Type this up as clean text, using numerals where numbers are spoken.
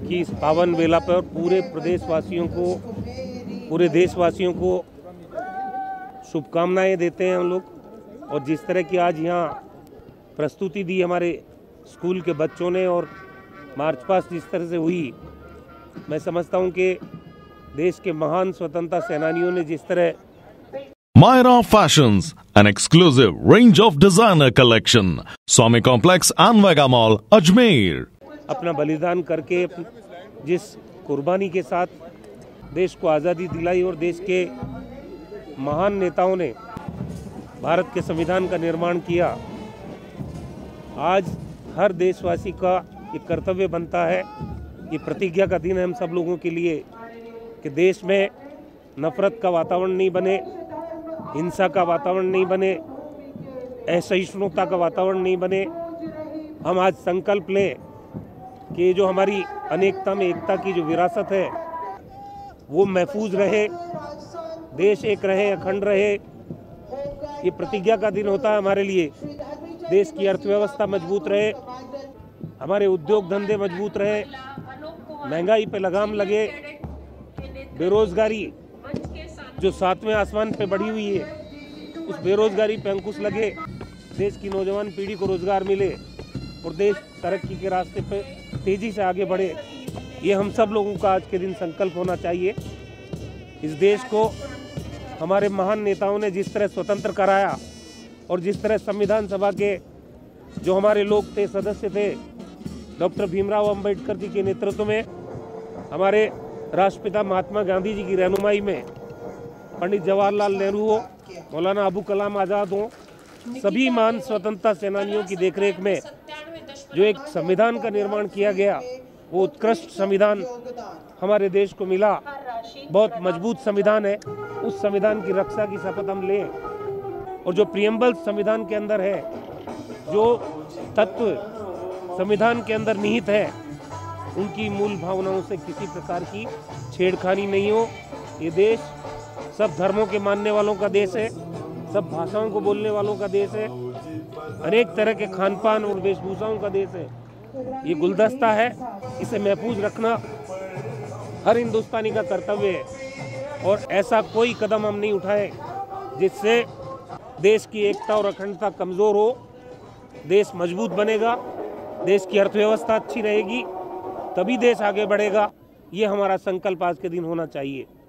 कि इस पावन बेला पर पूरे देशवासियों को शुभकामनाएं देते हैं हम लोग। और जिस तरह की आज यहाँ प्रस्तुति दी हमारे स्कूल के बच्चों ने और मार्च पास्ट जिस तरह से हुई, मैं समझता हूँ कि देश के महान स्वतंत्रता सेनानियों ने जिस तरह Myra Fashions, an exclusive range of designer collection. Swami Complex and Vega Mall, Ajmer. अपना बलिदान करके जिस कुर्बानी के साथ देश को आज़ादी दिलाई और देश के महान नेताओं ने भारत के संविधान का निर्माण किया, आज हर देशवासी का ये कर्तव्य बनता है, ये प्रतिज्ञा का दिन है हम सब लोगों के लिए कि देश में नफरत का वातावरण नहीं बने, हिंसा का वातावरण नहीं बने, असहिष्णुता का वातावरण नहीं बने। हम आज संकल्प लें कि जो हमारी अनेकता में एकता की जो विरासत है वो महफूज रहे, देश एक रहे, अखंड रहे। ये प्रतिज्ञा का दिन होता है हमारे लिए। देश की अर्थव्यवस्था मजबूत रहे, हमारे उद्योग धंधे मजबूत रहे, महंगाई पे लगाम लगे, बेरोजगारी जो 7वें आसमान पे बढ़ी हुई है उस बेरोजगारी पे अंकुश लगे, देश की नौजवान पीढ़ी को रोजगार मिले और देश तरक्की के रास्ते पे तेजी से आगे बढ़े। ये हम सब लोगों का आज के दिन संकल्प होना चाहिए। इस देश को हमारे महान नेताओं ने जिस तरह स्वतंत्र कराया और जिस तरह संविधान सभा के जो हमारे लोग थे, सदस्य थे, डॉक्टर भीमराव अंबेडकर जी के नेतृत्व में, हमारे राष्ट्रपिता महात्मा गांधी जी की रहनुमाई में, पंडित जवाहरलाल नेहरू हो, मौलाना अबुल कलाम आज़ाद हो, सभी महान स्वतंत्रता सेनानियों की देखरेख में जो एक संविधान का निर्माण किया गया, वो उत्कृष्ट संविधान हमारे देश को मिला। बहुत मजबूत संविधान है। उस संविधान की रक्षा की शपथ हम लें और जो प्रियम्बल संविधान के अंदर है, जो तत्व संविधान के अंदर निहित है, उनकी मूल भावनाओं से किसी प्रकार की छेड़खानी नहीं हो। ये देश सब धर्मों के मानने वालों का देश है, सब भाषाओं को बोलने वालों का देश है, अनेक तरह के खान पान और वेशभूषाओं का देश है। ये गुलदस्ता है, इसे महफूज रखना हर हिंदुस्तानी का कर्तव्य है। और ऐसा कोई कदम हम नहीं उठाए जिससे देश की एकता और अखंडता कमज़ोर हो। देश मजबूत बनेगा, देश की अर्थव्यवस्था अच्छी रहेगी, तभी देश आगे बढ़ेगा। ये हमारा संकल्प आज के दिन होना चाहिए।